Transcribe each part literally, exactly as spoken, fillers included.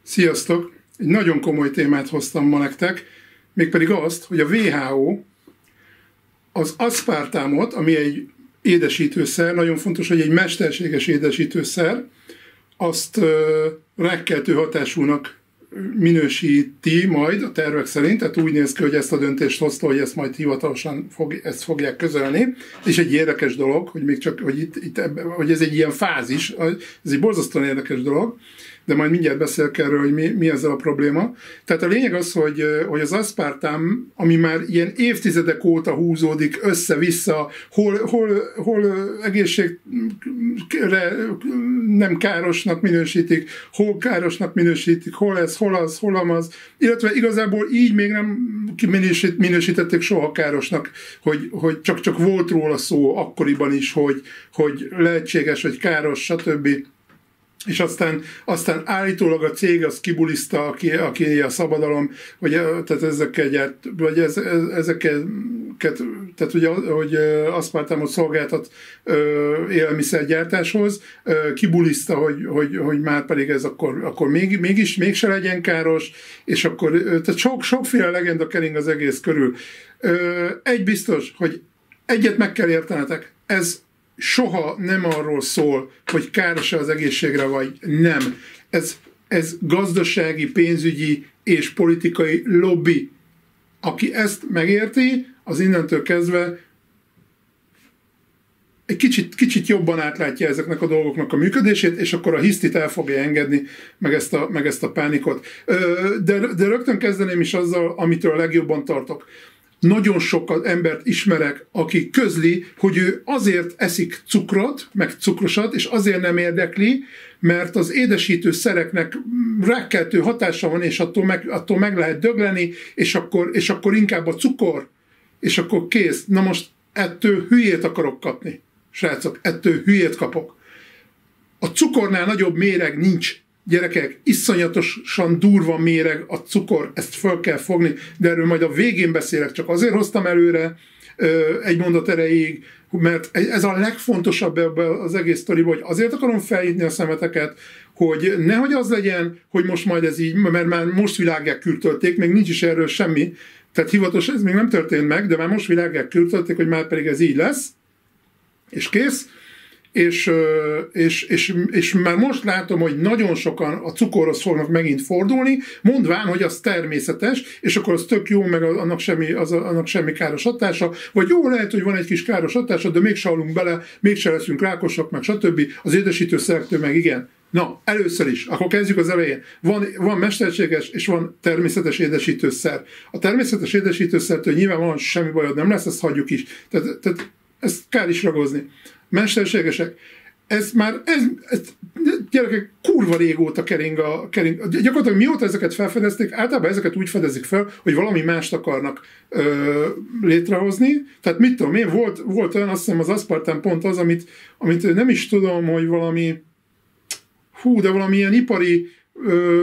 Sziasztok! Egy nagyon komoly témát hoztam ma nektek, mégpedig azt, hogy a dupla vé há ó az aszpartámot, ami egy édesítőszer, nagyon fontos, hogy egy mesterséges édesítőszer, azt uh, rákkeltő hatásúnak minősíti majd a tervek szerint, tehát úgy néz ki, hogy ezt a döntést hozta, hogy ezt majd hivatalosan fog, ezt fogják közölni, és egy érdekes dolog, hogy még csak, hogy, itt, itt ebben, hogy ez egy ilyen fázis, ez egy borzasztóan érdekes dolog, de majd mindjárt beszélek erről, hogy mi, mi ezzel a probléma. Tehát a lényeg az, hogy, hogy az aszpartám, ami már ilyen évtizedek óta húzódik össze-vissza, hol, hol, hol egészségre nem károsnak minősítik, hol károsnak minősítik, hol ez, hol az, hol amaz, illetve igazából így még nem minősít, minősítették soha károsnak, hogy, hogy csak, csak volt róla szó akkoriban is, hogy, hogy lehetséges, hogy káros, stb. És aztán, aztán állítólag a cég az kibuliszta, aki, aki a szabadalom, vagy tehát ezekkel gyárt, vagy ez, ez, ezekkel, tehát ugye, hogy aszpartámot szolgáltat élelmiszergyártáshoz, kibuliszta, hogy, hogy, hogy már pedig ez akkor, akkor még, mégis, mégse legyen káros, és akkor, tehát sok, sokféle legenda kering az egész körül. Egy biztos, hogy egyet meg kell értenetek, ez soha nem arról szól, hogy káros-e az egészségre, vagy nem. Ez, ez gazdasági, pénzügyi és politikai lobby. Aki ezt megérti, az innentől kezdve egy kicsit, kicsit jobban átlátja ezeknek a dolgoknak a működését, és akkor a hisztit el fogja engedni, meg ezt a, meg ezt a pánikot. De, de rögtön kezdeném is azzal, amitől a legjobban tartok. Nagyon sok embert ismerek, aki közli, hogy ő azért eszik cukrot, meg cukrosat, és azért nem érdekli, mert az édesítő szereknek rákkeltő hatása van, és attól meg, attól meg lehet dögleni, és akkor, és akkor inkább a cukor, és akkor kész. Na most ettől hülyét akarok kapni. Srácok, ettől hülyét kapok. A cukornál nagyobb méreg nincs. Gyerekek, iszonyatosan durva méreg a cukor, ezt föl kell fogni, de erről majd a végén beszélek, csak azért hoztam előre egy mondat erejéig, mert ez a legfontosabb ebben az egész sztoriban, hogy azért akarom felhívni a szemeteket, hogy nehogy az legyen, hogy most majd ez így, mert már most világgá kürtölték, még nincs is erről semmi, tehát hivatalos ez még nem történt meg, de már most világgá kürtölték, hogy már pedig ez így lesz, és kész. És, és, és, és már most látom, hogy nagyon sokan a cukorhoz fognak megint fordulni, mondván, hogy az természetes, és akkor az tök jó, meg annak semmi, az, annak semmi káros hatása, vagy jó, lehet, hogy van egy kis káros hatása, de mégse halunk bele, mégse leszünk rákosak, meg stb. Az édesítőszerektől meg igen. Na, először is, akkor kezdjük az elején. Van, van mesterséges és van természetes édesítőszer. A természetes édesítőszertől nyilvánvalóan semmi bajod nem lesz, ezt hagyjuk is. Tehát, tehát ezt kár is ragozni. Mesterségesek. Ez már, ez, ez gyerekek, kurva régóta kering a, kering. Gyakorlatilag mióta ezeket felfedezték, általában ezeket úgy fedezik fel, hogy valami mást akarnak ö, létrehozni. Tehát mit tudom én, volt, volt olyan, azt hiszem az aszpartám pont az, amit, amit nem is tudom, hogy valami hú, de valami ilyen ipari ö,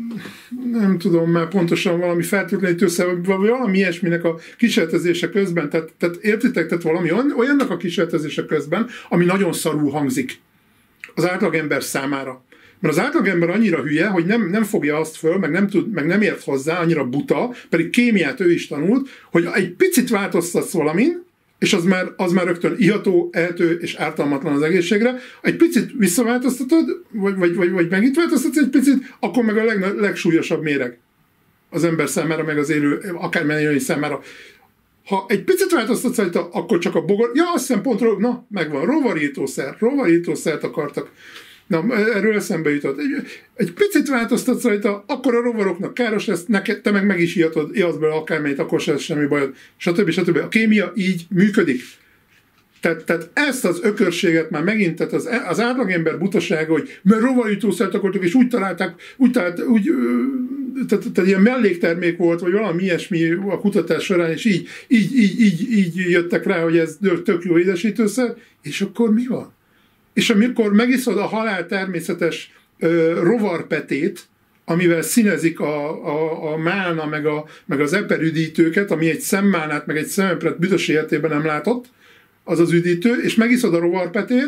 nem tudom már pontosan valami fertőtlenítőszer, vagy valami ilyesminek a kísérletezése közben, tehát, tehát értitek, tehát valami olyannak a kísérletezése közben, ami nagyon szarul hangzik az átlagember számára. Mert az átlagember annyira hülye, hogy nem, nem fogja azt föl, meg nem, tud, meg nem ért hozzá, annyira buta, pedig kémiát ő is tanult, hogy egy picit változtatsz valamin, és az már, az már rögtön iható, ehető és ártalmatlan az egészségre. Egy picit visszaváltoztatod, vagy, vagy, vagy, vagy megint változtatsz egy picit, akkor meg a leg, legsúlyosabb méreg az ember számára, meg az élő, akármilyen élőlény számára. Ha egy picit változtatsz rajta, akkor csak a bogor, ja, azt hiszem pont, na, megvan, rovarítószer, rovarítószert akartak. Na, erről eszembe jutott. Egy, egy picit változtatsz rajta, akkor a rovaroknak káros lesz, neked, te meg meg is ihatod, ihatsz belőle akármelyet, akkor se lesz semmi bajod, stb. stb. A kémia így működik. Tehát, tehát ezt az ökörséget már megint, tehát az, az átlagember butasága, hogy mert rovarítószert akartok, és úgy találták, úgy találták, úgy, tehát, tehát ilyen melléktermék volt, vagy valami ilyesmi a kutatás során, és így, így, így, így, így jöttek rá, hogy ez tök jó édesítőszer, és akkor mi van? És amikor megiszod a halál természetes ö, rovarpetét, amivel színezik a, a, a málna, meg, a, meg az eperüdítőket, ami egy szemmálnát, meg egy szemepret büdös életében nem látott, az az üdítő, és megiszod a rovarpetét,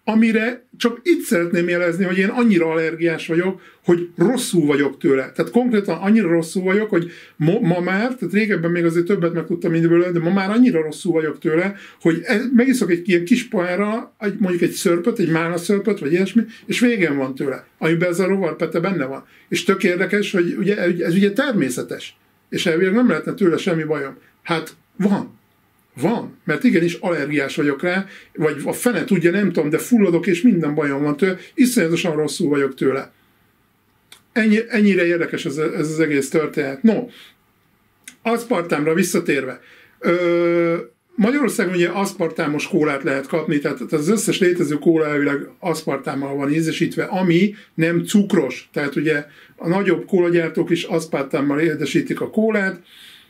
amire csak itt szeretném jelezni, hogy én annyira allergiás vagyok, hogy rosszul vagyok tőle. Tehát konkrétan annyira rosszul vagyok, hogy ma, ma már, tehát régebben még azért többet meg tudtam mindből, de ma már annyira rosszul vagyok tőle, hogy megiszok egy ilyen kis pohárra, mondjuk egy szörpöt, egy málna szörpöt, vagy ilyesmi, és végem van tőle, amiben ez a rovarpete benne van. És tök érdekes, hogy ugye, ez ugye természetes, és elvileg nem lehetne tőle semmi bajom. Hát van. Van, mert igenis allergiás vagyok rá, vagy a fene tudja, nem tudom, de fulladok, és minden bajom van tőle, iszonyatosan rosszul vagyok tőle. Ennyi, ennyire érdekes ez, ez az egész történet. No, aszpartámra visszatérve. Ö, Magyarországon ugye aszpartámos kólát lehet kapni, tehát az összes létező kóla elvileg aszpartámmal van ízesítve, ami nem cukros. Tehát ugye a nagyobb kólagyártók is aszpartámmal édesítik a kólát.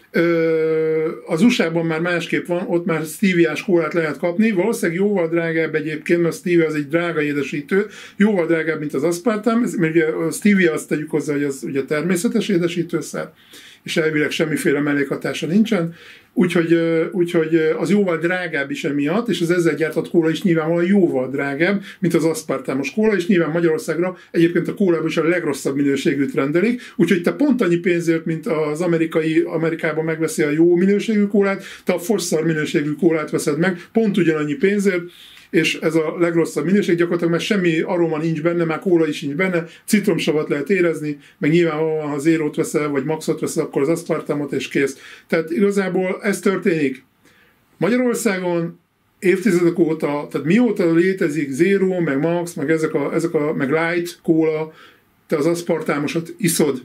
Az u es á-ban már másképp van, ott már stíviás kólát lehet kapni, valószínűleg jóval drágább egyébként, mert a stevia az egy drága édesítő, jóval drágább, mint az aszpartám, mert ugye a stevia azt tegyük hozzá, hogy az ugye természetes édesítőszer, és elvileg semmiféle mellékhatása nincsen, úgyhogy, úgyhogy az jóval drágább is emiatt, és az ezzel gyártott kóla is nyilvánvalóan jóval drágább, mint az aszpartámos kóla, és nyilván Magyarországra egyébként a kólában is a legrosszabb minőségűt rendelik, úgyhogy te pont annyi pénzért, mint az amerikai, Amerikában megveszi a jó minőségű kólát, te a fosszar minőségű kólát veszed meg, pont ugyanannyi pénzért, és ez a legrosszabb minőség, gyakorlatilag mert semmi aroma nincs benne, már kóla is nincs benne, citromsavat lehet érezni, meg nyilvánvalóan, ha zérót veszel, vagy maxot veszel, akkor az aszpartámot, és kész. Tehát igazából ez történik. Magyarországon évtizedek óta, tehát mióta létezik zéró, meg max, meg ezek a, ezek a meg light kóla, te az aszpartámosat iszod.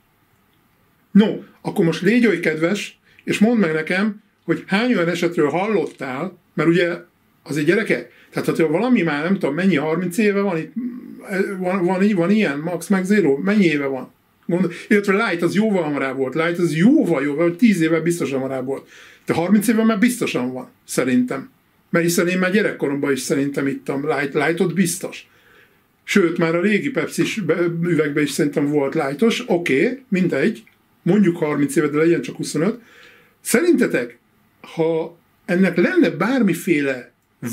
No, akkor most légy oly kedves, és mondd meg nekem, hogy hány olyan esetről hallottál, mert ugye azért gyerekek, tehát ha valami már nem tudom mennyi, harminc éve van itt, van, van, van ilyen, max, meg zero, mennyi éve van? Mond, illetve light az jóval hamarább volt, light az jóval jóval, hogy tíz éve biztosan hamarább volt. De harminc éve már biztosan van, szerintem. Mert hiszen én már gyerekkoromban is szerintem ittam light, lightot biztos. Sőt, már a régi Pepsi üvegben is szerintem volt lightos, oké, okay, mindegy, mondjuk harminc éve, de legyen csak huszonöt. Szerintetek, ha ennek lenne bármiféle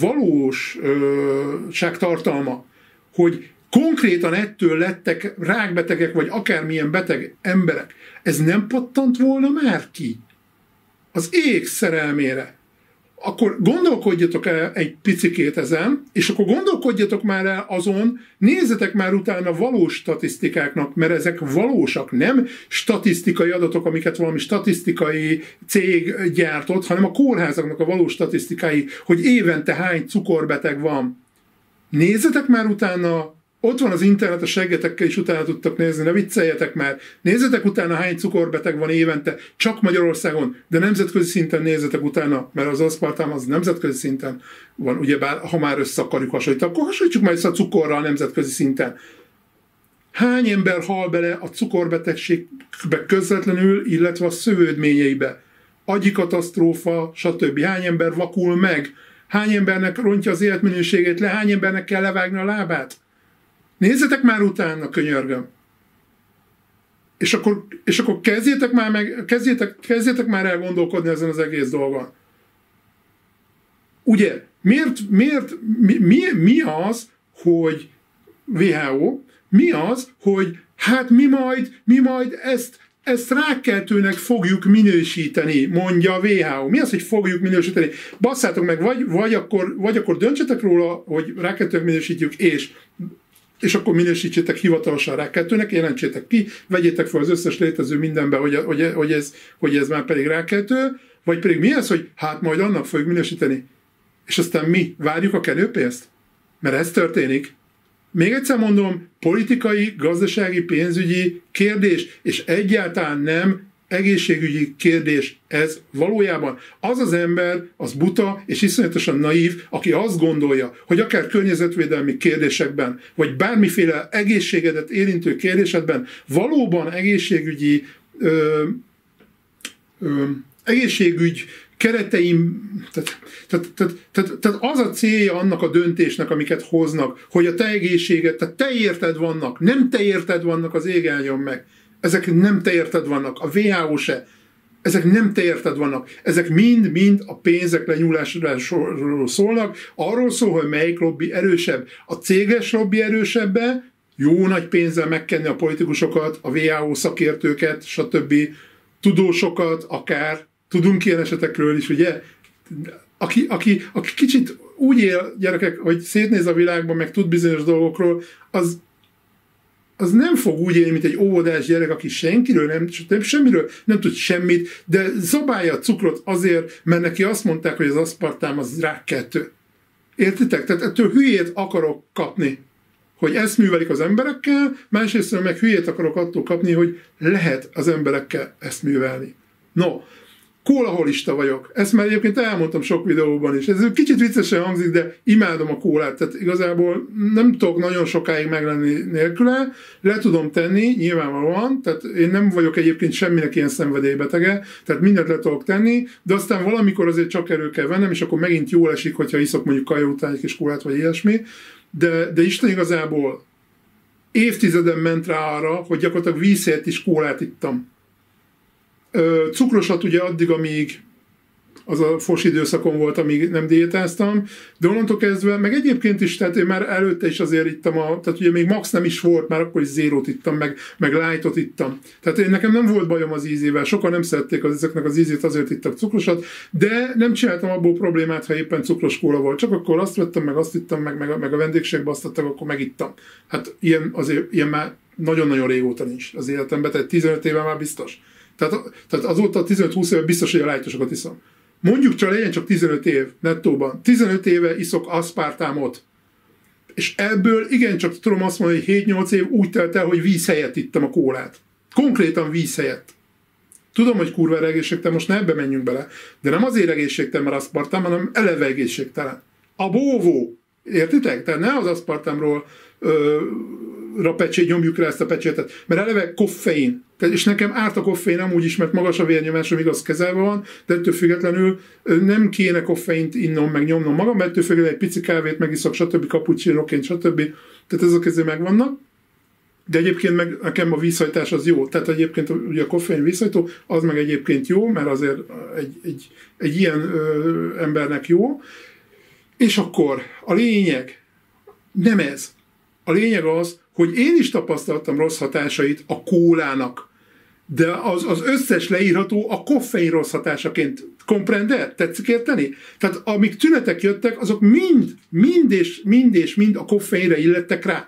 valóságtartalma, hogy konkrétan ettől lettek rákbetegek, vagy akármilyen beteg emberek, ez nem pattant volna már ki? Az ég szerelmére. Akkor gondolkodjatok el egy picikét ezen, és akkor gondolkodjatok már el azon, nézzetek már utána valós statisztikáknak, mert ezek valósak, nem statisztikai adatok, amiket valami statisztikai cég gyártott, hanem a kórházaknak a valós statisztikái, hogy évente hány cukorbeteg van. Nézzetek már utána, ott van az internet, a seggetekkel is utána tudtak nézni, ne vicceljetek már. Nézzetek utána, hány cukorbeteg van évente, csak Magyarországon, de nemzetközi szinten nézzetek utána, mert az aszpartám az nemzetközi szinten van, ugyebár, ha már össze akarjuk hasonlítani, akkor hasonlítsuk már össze a cukorral nemzetközi szinten. Hány ember hal bele a cukorbetegségbe közvetlenül, illetve a szövődményeibe? Agyi katasztrófa, stb. Hány ember vakul meg? Hány embernek rontja az életminőségét le? Hány embernek kell levágni a lábát? Nézzetek már utána, könyörgöm. És akkor, és akkor kezdjétek már meg, kezdjétek, kezdjétek már el gondolkodni ezen az egész dolgon. Ugye, miért, miért, mi, mi, mi az, hogy vé há ó, mi az, hogy hát mi majd, mi majd ezt, ezt rákkeltőnek fogjuk minősíteni, mondja a vé há ó. Mi az, hogy fogjuk minősíteni? Basszátok meg, vagy, vagy, akkor, vagy akkor döntsetek róla, hogy rákkeltőnek minősítjük, és és akkor minősítsétek hivatalosan rákkeltőnek, jelentsétek ki, vegyétek fel az összes létező mindenbe, hogy, hogy, hogy, ez, hogy ez már pedig rákkeltő, vagy pedig mi az, hogy hát majd annak fogjuk minősíteni. És aztán mi? Várjuk a kenőpénzt? Mert ez történik. Még egyszer mondom, politikai, gazdasági, pénzügyi kérdés, és egyáltalán nem egészségügyi kérdés ez valójában. Az az ember, az buta és iszonyatosan naív, aki azt gondolja, hogy akár környezetvédelmi kérdésekben, vagy bármiféle egészségedet érintő kérdésekben valóban egészségügyi ö, ö, egészségügy kereteim, tehát, tehát, tehát, tehát, tehát az a célja annak a döntésnek, amiket hoznak, hogy a te egészséget, tehát te érted vannak, nem te érted vannak, az ég álljon meg. Ezek nem te érted vannak, a vé há ó se. Ezek nem te érted vannak. Ezek mind-mind a pénzek lenyúlásról szólnak. Arról szól, hogy melyik lobby erősebb. A céges lobby erősebbe, jó nagy pénzzel megkenni a politikusokat, a vé há ó szakértőket, stb. Tudósokat, akár. Tudunk ilyen esetekről is, ugye? Aki, aki, aki kicsit úgy él, gyerekek, hogy szétnéz a világban, meg tud bizonyos dolgokról, az, az nem fog úgy élni, mint egy óvodás gyerek, aki senkiről, nem, nem semmiről nem tud semmit, de zabálja a cukrot azért, mert neki azt mondták, hogy az aszpartám az rákkeltő. Értitek? Tehát ettől hülyét akarok kapni, hogy ezt művelik az emberekkel, másrészt meg hülyét akarok attól kapni, hogy lehet az emberekkel ezt művelni. No, kólaholista vagyok. Ezt már egyébként elmondtam sok videóban is. Ez kicsit viccesen hangzik, de imádom a kólát. Tehát igazából nem tudok nagyon sokáig meglenni nélküle. Le tudom tenni, nyilvánvalóan. Tehát én nem vagyok egyébként semminek ilyen szenvedélybetege. Tehát mindent le tudok tenni, de aztán valamikor azért csak elő kell vennem, és akkor megint jól esik, hogyha iszok mondjuk kaja után egy kis kólát, vagy ilyesmi. De, de Isten igazából évtizeden ment rá arra, hogy gyakorlatilag vízhelyett is kólát ittam. Cukrosat ugye addig, amíg az a fos időszakon volt, amíg nem diétáztam, de onnantól kezdve, meg egyébként is, tehát én már előtte is azért ittam, a, tehát ugye még max nem is volt, már akkor is zérót ittam, meg, meg lightot ittam. Tehát én, nekem nem volt bajom az ízével, sokan nem szerették az, ezeknek az ízét, azért ittak cukrosat, de nem csináltam abból problémát, ha éppen cukros kóla volt. Csak akkor azt vettem, meg azt ittam, meg, meg, meg a vendégségbe azt adtak, akkor megittam. Hát ilyen, azért, ilyen már nagyon-nagyon régóta nincs az életemben, tehát tizenöt éve már biztos. Tehát, tehát azóta tizenöt-húsz éve biztos, hogy a lájtosokat iszom. Mondjuk csak legyen csak tizenöt év nettóban. tizenöt éve iszok aszpartámot. És ebből igencsak tudom azt mondani, hogy hét-nyolc év úgy telt el, hogy víz helyett ittam a kólát. Konkrétan víz helyett. Tudom, hogy kurva egészségtelen, most ne ebbe menjünk bele, de nem azért egészségtelen, mert aszpartám, hanem eleve egészségtelen. A bóvó. Értitek? Tehát ne az aszpartámról ö, pecsét, nyomjuk rá ezt a pecsétet, mert eleve koffein. És nekem árt a koffein amúgy is, mert magas a vérnyomásom, igaz kezelve van, de ettől függetlenül nem kéne koffeint innom, meg nyomnom magam, mert ettől függetlenül egy pici kávét megiszok, stb. Cappuccinoként, stb. Tehát ezek közé megvannak. De egyébként meg nekem a vízhajtás az jó. Tehát egyébként ugye a koffein vízhajtó, az meg egyébként jó, mert azért egy, egy, egy ilyen ö, embernek jó. És akkor a lényeg nem ez. A lényeg az, hogy én is tapasztaltam rossz hatásait a kólának, de az, az összes leírható a koffein rossz hatásaként. Komprender? Tetszik érteni? Tehát amik tünetek jöttek, azok mind, mind és mind és mind a koffeinre illettek rá.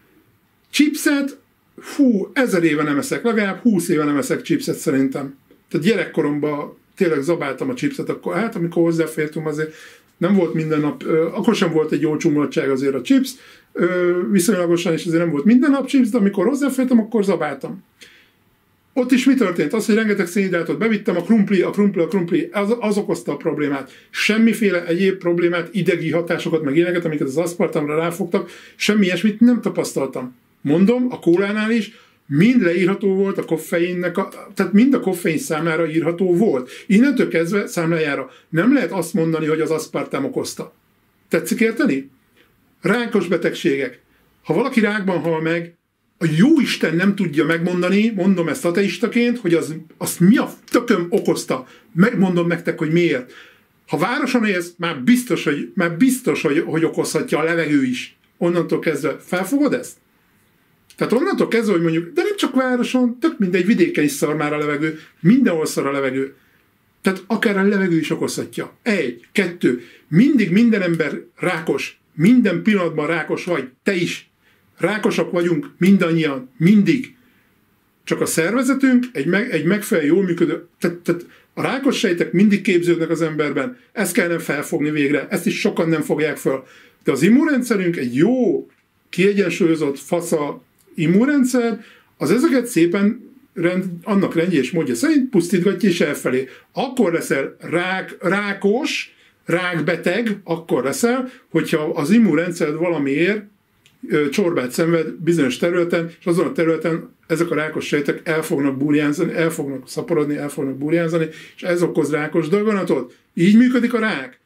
Chipset, fú, ezer éve nem eszek, legalább húsz éve nem eszek chipset szerintem. Tehát gyerekkoromban tényleg zabáltam a chipset, akkor hát amikor hozzáfértünk azért nem volt minden nap, akkor sem volt egy jó csomólatság azért a chips, viszonylagosan is azért nem volt minden nap chips, de amikor hozzáfértem, akkor zabáltam. Ott is mi történt? Az, hogy rengeteg szénhidrátot bevittem, a krumpli, a krumpli, a krumpli, az, az okozta a problémát. Semmiféle egyéb problémát, idegi hatásokat, meg ilyeneket, amiket az aszpartamra ráfogtak, semmi ilyesmit nem tapasztaltam. Mondom, a kólánál is mind leírható volt a koffeinnek, a, tehát mind a koffein számára írható volt. Innentől kezdve számlájára nem lehet azt mondani, hogy az aszpartám okozta. Tetszik érteni? Rákos betegségek. Ha valaki rákban hal meg, a jóisten nem tudja megmondani, mondom ezt ateistaként, hogy az, azt mi a tököm okozta. Megmondom nektek, hogy miért. Ha városon élsz, már biztos, hogy, már biztos hogy, hogy okozhatja a levegő is. Onnantól kezdve felfogod ezt? Tehát onnantól kezdve, hogy mondjuk, de nem csak városon, tök mindegy, vidéken is szar már a levegő, mindenhol szar a levegő. Tehát akár a levegő is okozhatja. Egy, kettő, mindig minden ember rákos, minden pillanatban rákos vagy, te is. Rákosak vagyunk mindannyian, mindig. Csak a szervezetünk egy, meg, egy megfelelő, jól működő, tehát, tehát a rákos sejtek mindig képződnek az emberben, ezt kellene felfogni végre, ezt is sokan nem fogják fel. De az immunrendszerünk egy jó, kiegyensúlyozott fasza immunrendszer, az ezeket szépen rend, annak rendje és módja szerint pusztítgatja és elfelé. Akkor leszel rák, rákos, rákbeteg, akkor leszel, hogyha az immunrendszered valamiért ö, csorbát szenved bizonyos területen, és azon a területen ezek a rákos sejtek el fognak burjánzani, el fognak szaporodni, el fognak burjánzani, és ez okoz rákos daganatot. Így működik a rák.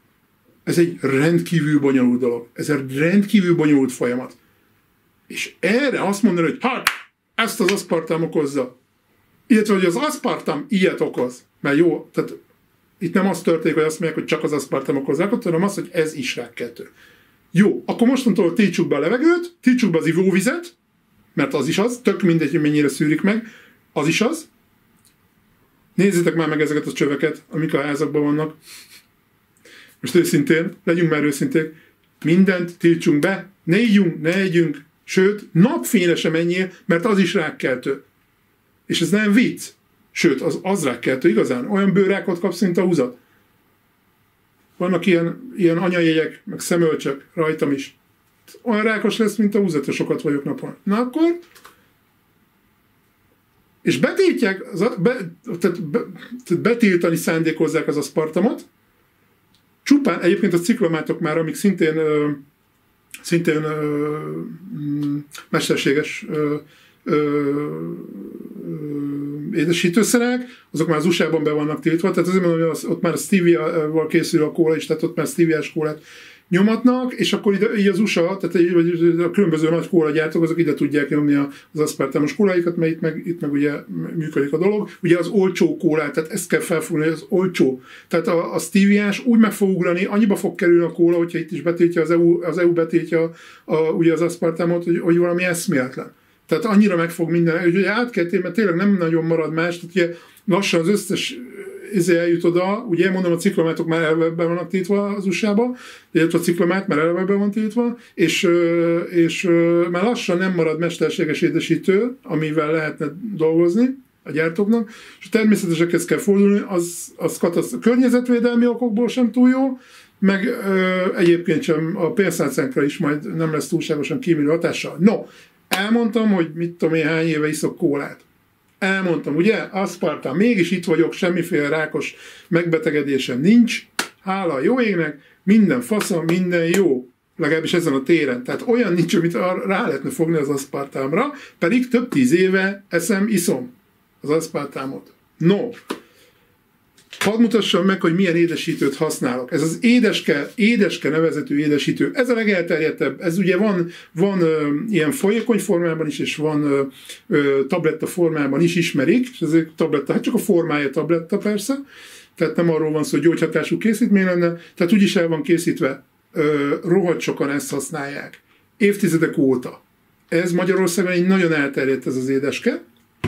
Ez egy rendkívül bonyolult dolog. Ez egy rendkívül bonyolult folyamat. És erre azt mondani, hogy hát, ezt az aszpartám okozza. Illetve, hogy az aszpartam ilyet okoz. Mert jó, tehát itt nem az történik, hogy azt mondják, hogy csak az aszpartam okoz rákot, hanem az, hogy ez is rákkeltő. Jó, akkor mostantól tiltsuk be a levegőt, tiltsuk be az ivóvizet, mert az is az, tök mindegy, hogy mennyire szűrik meg, az is az. Nézzétek már meg ezeket a csöveket, amik a házakban vannak. Most őszintén, legyünk már őszinték, mindent tiltsunk be, ne ígyunk, ne együnk, sőt, napfényre sem menjél, mert az is rákkeltő. És ez nem vicc. Sőt, az, az rákkeltő igazán. Olyan bőrrákot kapsz, mint a húzat. Vannak ilyen, ilyen anyajegyek, meg szemölcsök rajtam is. Olyan rákos lesz, mint a húzat, ha sokat vagyok napon. Na akkor... És betiltják, be, tehát be, tehát betiltani szándékozzák az aszpartamot. Csupán, egyébként a ciklomátok már, amik szintén, ö, szintén ö, m, mesterséges ö, ö, ö, édesítőszerek, azok már az u es á-ban be vannak tiltva, tehát azért mondom, hogy az, ott már a stevia-val készül a kóla is, tehát ott már steviás kólát nyomatnak, és akkor ide, így az u es á, tehát így, a különböző nagy kólagyártók, azok ide tudják nyomni az aszpartamos kóláikat, mert itt meg, itt meg ugye működik a dolog. Ugye az olcsó kólát, tehát ezt kell felfogni, hogy az olcsó. Tehát a, a steviás úgy meg fog ugrani, annyiba fog kerülni a kóla, hogyha itt is betiltja az é u, az é u betiltja a, ugye az aszpartamot, hogy, hogy valami eszméletlen. Tehát annyira meg fog minden, hogy ugye át kell tenni, mert tényleg nem nagyon marad más, tehát ugye lassan az összes ezért eljut oda, ugye mondom, a ciklomátok már eleve be vannak tiltva az u es á-ba, illetve a ciklomát már eleve be van tiltva, és, és már lassan nem marad mesterséges édesítő, amivel lehetne dolgozni a gyártóknak, és természetesen ezt kell fordulni, az, az katasztrófa. Környezetvédelmi okokból sem túl jó, meg ö, egyébként sem a pénztárcánkra is majd nem lesz túlságosan kímélő hatással. No, elmondtam, hogy mit tudom én hány éve iszok kólát. Elmondtam, ugye? Aszpartam, mégis itt vagyok, semmiféle rákos megbetegedésem nincs. Hála a jó égnek, minden faszom, minden jó. Legalábbis ezen a téren. Tehát olyan nincs, amit rá lehetne fogni az aszpartámra, pedig több tíz éve eszem, iszom az aszpartámot. No, hadd mutassam meg, hogy milyen édesítőt használok. Ez az édeske, édeske nevezetű édesítő. Ez a legelterjedtebb. Ez ugye van, van ö, ilyen folyékony formában is, és van ö, ö, tabletta formában is ismerik, és ezért tabletta, hát csak a formája tabletta persze, tehát nem arról van szó, hogy gyógyhatású készítmény lenne, tehát úgyis el van készítve. Ö, rohadt sokan ezt használják. Évtizedek óta. Ez Magyarországon egy nagyon elterjedt ez az édeske.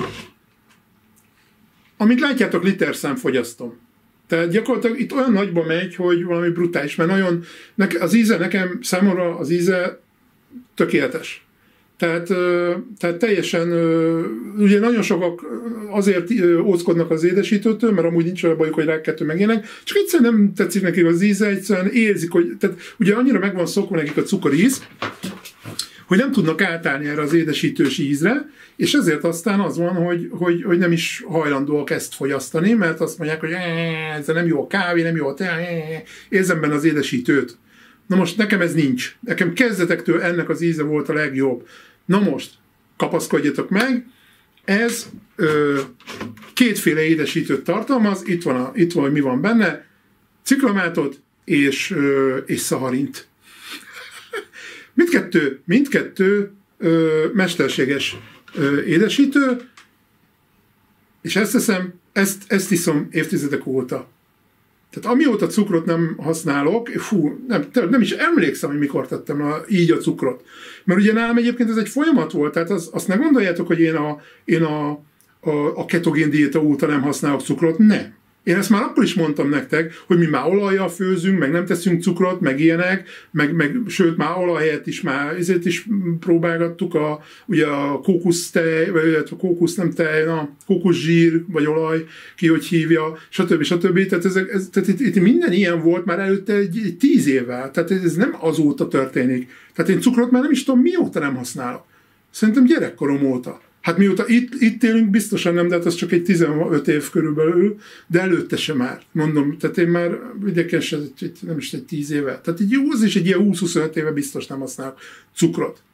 Amit látjátok, literszám fogyasztom. Tehát gyakorlatilag itt olyan nagyba megy, hogy valami brutális, mert nagyon, az íze nekem, számomra az íze tökéletes. Tehát, tehát teljesen, ugye nagyon sokak azért óckodnak az édesítőtől, mert amúgy nincs olyan bajuk, hogy rákkeltő megjelennek, csak egyszerűen nem tetszik nekik az íze, egyszerűen érzik, hogy, tehát ugye annyira meg van szokva nekik a cukoríz, hogy nem tudnak átállni erre az édesítős ízre, és ezért aztán az van, hogy, hogy, hogy nem is hajlandóak ezt fogyasztani, mert azt mondják, hogy ez nem jó a kávé, nem jó a te, érzem benne az édesítőt. Na most nekem ez nincs. Nekem kezdetektől ennek az íze volt a legjobb. Na most, kapaszkodjatok meg, ez ö, kétféle édesítőt tartalmaz, itt van, a, itt van, hogy mi van benne, ciklomátot és, ö, és szaharint. Mindkettő, mindkettő ö, mesterséges ö, édesítő, és ezt teszem, ezt, ezt iszom évtizedek óta. Tehát amióta cukrot nem használok, fú, nem, nem is emlékszem, hogy mikor tettem a, így a cukrot. Mert ugye nálam egyébként ez egy folyamat volt, tehát az, azt ne gondoljátok, hogy én a, én a, a, a ketogén diéta óta nem használok cukrot, nem. Én ezt már akkor is mondtam nektek, hogy mi már olajjal főzünk, meg nem teszünk cukrot, meg ilyenek, meg, meg sőt már olaj helyett is már ezért is próbálgattuk a, ugye a kókusztej, vagy a kókusz nem tej, a kókuszsír, vagy olaj, ki hogy hívja, stb. stb. Tehát, ezek, ez, tehát itt, itt minden ilyen volt már előtte egy, egy tíz évvel, tehát ez nem azóta történik. Tehát én cukrot már nem is tudom mióta nem használok. Szerintem gyerekkorom óta. Hát mióta itt, itt élünk, biztosan nem, de hát az csak egy tizenöt év körülbelül, de előtte sem már, mondom, tehát én már idegen nem is egy tíz éve, tehát így az is egy ilyen húsz-huszonöt éve biztos nem használok cukrot.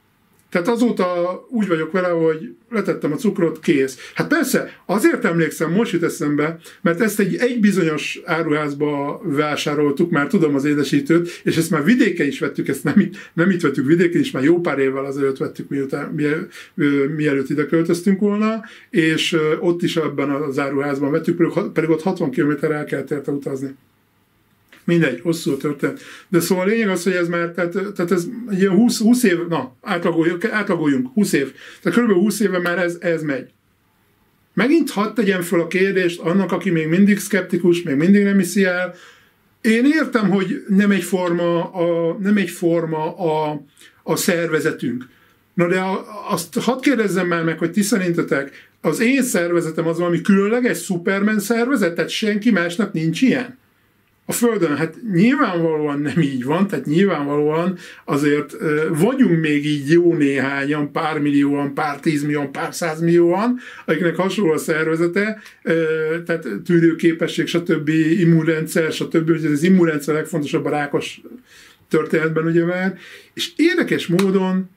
Tehát azóta úgy vagyok vele, hogy letettem a cukrot, kész. Hát persze, azért emlékszem, most jut eszembe, mert ezt egy, egy bizonyos áruházba vásároltuk, már tudom az édesítőt, és ezt már vidéken is vettük, ezt nem itt, nem itt vettük vidéken is, már jó pár évvel azelőtt vettük, miután, mi, mielőtt ide költöztünk volna, és ott is ebben az áruházban vettük, pedig, pedig ott hatvan kilométerre el kellett érte utazni. Mindegy, hosszú a történet. De szóval a lényeg az, hogy ez már, tehát, tehát ez ilyen húsz, húsz év, na, átlagoljunk, átlagoljunk, húsz év. Tehát kb. húsz éve már ez, ez megy. Megint hadd tegyem föl a kérdést annak, aki még mindig szkeptikus, még mindig nem hiszi el. Én értem, hogy nem egyforma a, nem egyforma a, a szervezetünk. Na de azt hadd kérdezzem már meg, hogy ti szerintetek, az én szervezetem az valami különleges Superman szervezet, tehát senki másnak nincs ilyen? A Földön, hát nyilvánvalóan nem így van, tehát nyilvánvalóan azért vagyunk még így jó néhányan, pár millióan, pár tízmillióan, pár százmillióan, akiknek hasonló a szervezete, tehát tűrőképesség, stb. Immunrendszer, stb. Az immunrendszer legfontosabb a rákos történetben, ugye már, és érdekes módon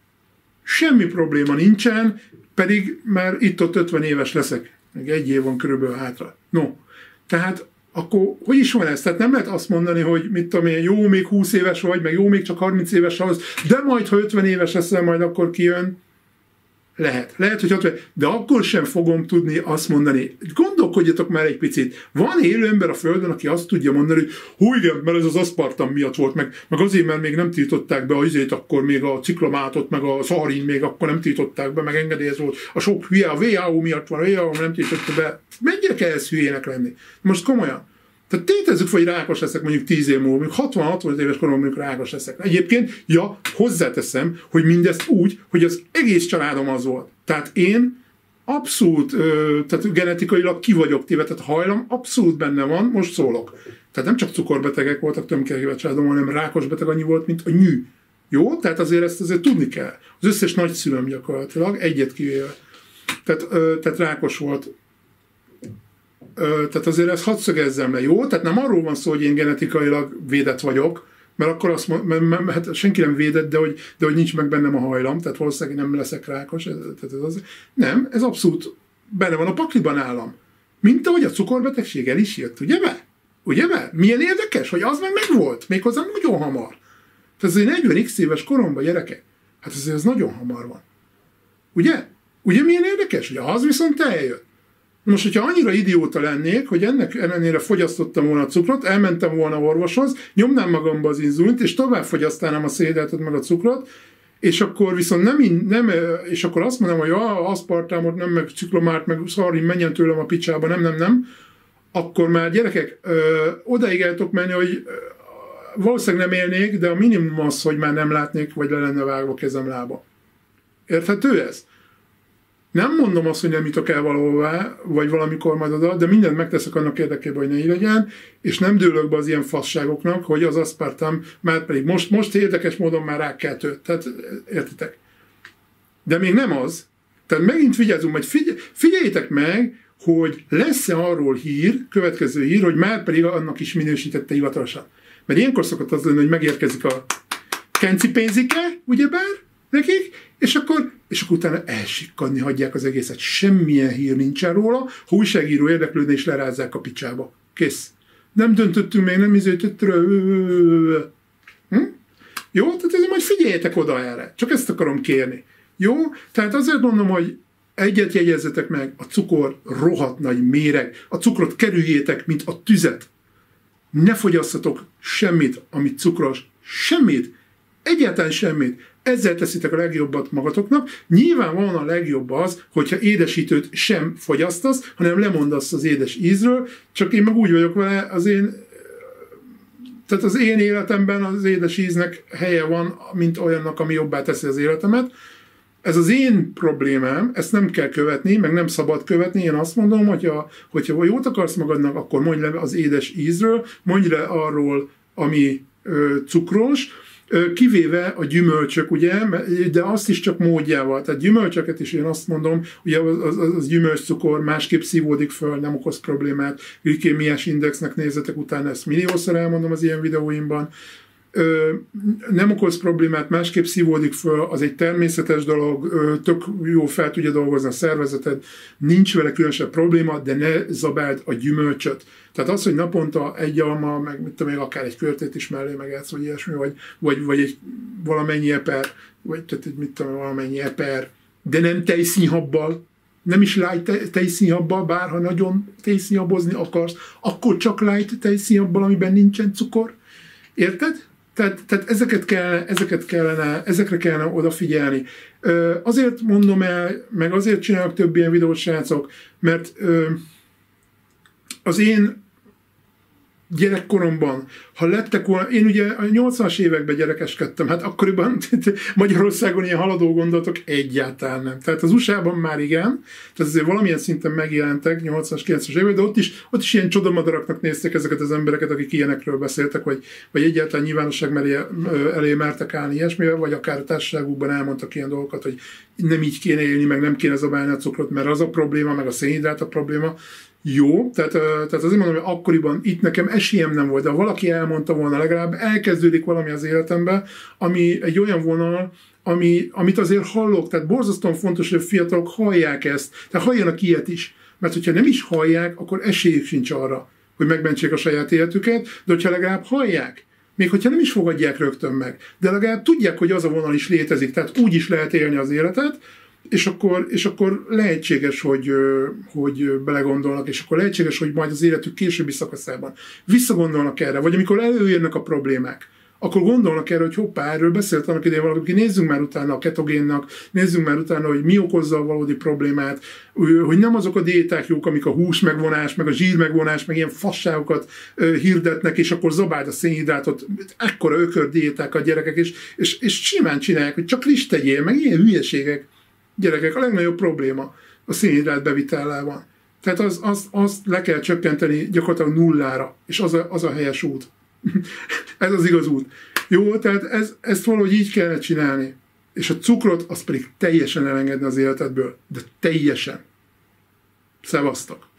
semmi probléma nincsen, pedig már itt-ott ötven éves leszek, még egy év van körülbelül hátra. No, tehát akkor hogy is van ez? Tehát nem lehet azt mondani, hogy mit tudom én, jó, még húsz éves vagy, meg jó, még csak harminc éves az, de majd, ha ötven éves leszel, majd akkor kijön. Lehet. Lehet, hogy ötven, de akkor sem fogom tudni azt mondani. Gondolkodjatok már egy picit. Van élő ember a Földön, aki azt tudja mondani, hogy hú igen, mert ez az aszpartam miatt volt, meg, meg azért, mert még nem tiltották be azért, akkor még a ciklomátot, meg a szaharin még akkor nem tiltották be, meg engedélyez volt. A sok hülye, a vé há ó miatt van, a vé há ó nem tiltotta be. Mennyire kell ez hülyének lenni? Most komolyan. Tehát tétezzük, hogy rákos leszek mondjuk tíz év múlva, mondjuk hatvan-hatvanöt éves koromban mondjuk rákos leszek. Egyébként, ja, hozzáteszem, hogy mindezt úgy, hogy az egész családom az volt. Tehát én abszolút, ö, tehát genetikailag ki vagyok téve, tehát hajlam abszolút benne van, most szólok. Tehát nem csak cukorbetegek voltak tömkelegében családom, hanem rákos beteg annyi volt, mint a nyű. Jó? Tehát azért ezt azért tudni kell. Az összes nagyszülőm gyakorlatilag, egyet kivéve. Tehát, ö, tehát rákos volt. Ö, tehát azért ezt hadd szögezzem le, jó? Tehát nem arról van szó, hogy én genetikailag védett vagyok, mert akkor azt mondom, hát senki nem védett, de hogy, de hogy nincs meg bennem a hajlam, tehát valószínűleg nem leszek rákos. Ez, tehát ez az, nem, ez abszolút benne van a pakliban állam. Mint ahogy a cukorbetegség el is jött, ugye be? Ugye be? Milyen érdekes, hogy az meg megvolt, méghozzá nagyon hamar. Tehát azért negyven x éves koromban, gyerekek, hát azért ez nagyon hamar van. Ugye? Ugye milyen érdekes, hogy az viszont eljött. Most, hogyha annyira idióta lennék, hogy ennek ellenére fogyasztottam volna a cukrot, elmentem volna orvoshoz, nyomnám magamba az inzulint, és tovább fogyasztánám a szénhidrátot meg a cukrot, és akkor viszont nem, nem és akkor azt mondom, hogy ah, aszpartámot, nem meg ciklomárt, meg szarin, menjen tőlem a picsába, nem, nem, nem, akkor már gyerekek, ö, odaig el tudok menni, hogy ö, valószínűleg nem élnék, de a minimum az, hogy már nem látnék, vagy le lenne vágva kezem lába. Érthető ez? Nem mondom azt, hogy nem jutok el valahová, vagy valamikor majd oda, de mindent megteszek annak érdekében, hogy ne így legyen, és nem dőlök be az ilyen fasságoknak, hogy az aszpartam, már pedig most, most érdekes módon már rákkeltő. Tehát értitek? De még nem az. Tehát megint vigyázzunk, majd figyel, figyeljétek meg, hogy lesz-e arról hír, következő hír, hogy már pedig annak is minősítette hivatalosan. Mert ilyenkor szokott az lenni, hogy megérkezik a kenci pénzike, ugyebár, nekik, és akkor, és akkor utána elsikkadni hagyják az egészet. Semmilyen hír nincsen róla, ha újságíró érdeklődne, és lerázzák a picsába. Kész. Nem döntöttünk még, nem izéltett. Hm? Jó? Tehát ezért majd figyeljetek oda erre. Csak ezt akarom kérni. Jó? Tehát azért mondom, hogy egyet jegyezzetek meg, a cukor rohadt nagy méreg. A cukrot kerüljétek, mint a tüzet. Ne fogyasszatok semmit, amit cukros. Semmit. Egyáltalán semmit. Ezzel teszitek a legjobbat magatoknak. Nyilvánvalóan a legjobb az, hogyha édesítőt sem fogyasztasz, hanem lemondasz az édes ízről, csak én meg úgy vagyok vele, az én, tehát az én életemben az édes íznek helye van, mint olyannak, ami jobbá teszi az életemet. Ez az én problémám, ezt nem kell követni, meg nem szabad követni. Én azt mondom, hogyha, hogyha jót akarsz magadnak, akkor mondj le az édes ízről, mondj le arról, ami ö, cukros, kivéve a gyümölcsök, ugye, de azt is csak módjával. Tehát gyümölcsöket is én azt mondom, ugye az, az, az gyümölcscukor másképp szívódik föl, nem okoz problémát, glikémiás indexnek nézzetek utána, ezt milliószor elmondom az ilyen videóimban. nem okoz problémát, másképp szívódik föl, az egy természetes dolog, tök jó fel tudja dolgozni a szervezeted, nincs vele különösebb probléma, de ne zabáld a gyümölcsöt. Tehát az, hogy naponta egy alma, meg mit tudom, még akár egy körtét is mellé megetsz, vagy ilyesmi, vagy, vagy, vagy egy valamennyi eper, vagy tehát mit tudom, valamennyi eper, de nem tejszínhabbal, nem is light tejszínhabbal, bár ha nagyon tejszínhabozni akarsz, akkor csak light tejszínhabbal, amiben nincsen cukor. Érted? Tehát, tehát ezeket kellene, ezeket kellene, ezekre kellene odafigyelni. Ö, azért mondom el, meg azért csinálok több ilyen videót, srácok, mert ö, az én gyerekkoromban, ha lettek volna, én ugye a nyolcvanas években gyerekeskedtem, hát akkoriban Magyarországon ilyen haladó gondolatok egyáltalán nem. Tehát az u es á-ban már igen, tehát azért valamilyen szinten megjelentek nyolcvanas, kilencvenes években, de ott is, ott is ilyen csodamadaraknak néztek ezeket az embereket, akik ilyenekről beszéltek, vagy, vagy egyáltalán nyilvánosság elé, elé mertek állni ilyesmivel, vagy akár a társaságukban elmondtak ilyen dolgokat, hogy nem így kéne élni, meg nem kéne zabálni a cukrot, mert az a probléma, meg a szénhidrát a probléma. Jó, tehát, tehát azért mondom, hogy akkoriban itt nekem esélyem nem volt, de ha valaki elmondta volna, legalább elkezdődik valami az életemben, ami egy olyan vonal, ami, amit azért hallok, tehát borzasztóan fontos, hogy a fiatalok hallják ezt, tehát halljanak ilyet is, mert hogyha nem is hallják, akkor esélyük sincs arra, hogy megmentsék a saját életüket, de hogyha legalább hallják, még hogyha nem is fogadják rögtön meg, de legalább tudják, hogy az a vonal is létezik, tehát úgy is lehet élni az életet, és akkor, és akkor lehetséges, hogy, hogy belegondolnak, és akkor lehetséges, hogy majd az életük későbbi szakaszában visszagondolnak erre, vagy amikor előjönnek a problémák, akkor gondolnak erre, hogy hoppá, erről beszélt annak idején valaki, nézzünk már utána a ketogénnak, nézzünk már utána, hogy mi okozza a valódi problémát, hogy nem azok a diéták jók, amik a hús megvonás, meg a zsír megvonás, meg ilyen fasságokat hirdetnek, és akkor zabáld a szénhidrátot, ekkora ökör diéták a gyerekek, és, és, és simán csinálják, hogy csak rizst tegyél, meg ilyen hülyeségek. Gyerekek, a legnagyobb probléma a szénhidrát bevitellel van. Tehát azt az, az le kell csökkenteni gyakorlatilag nullára, és az a, az a helyes út. Ez az igaz út. Jó, tehát ez, ezt valahogy így kellene csinálni. És a cukrot, azt pedig teljesen elengedni az életedből. De teljesen. Szevasztok!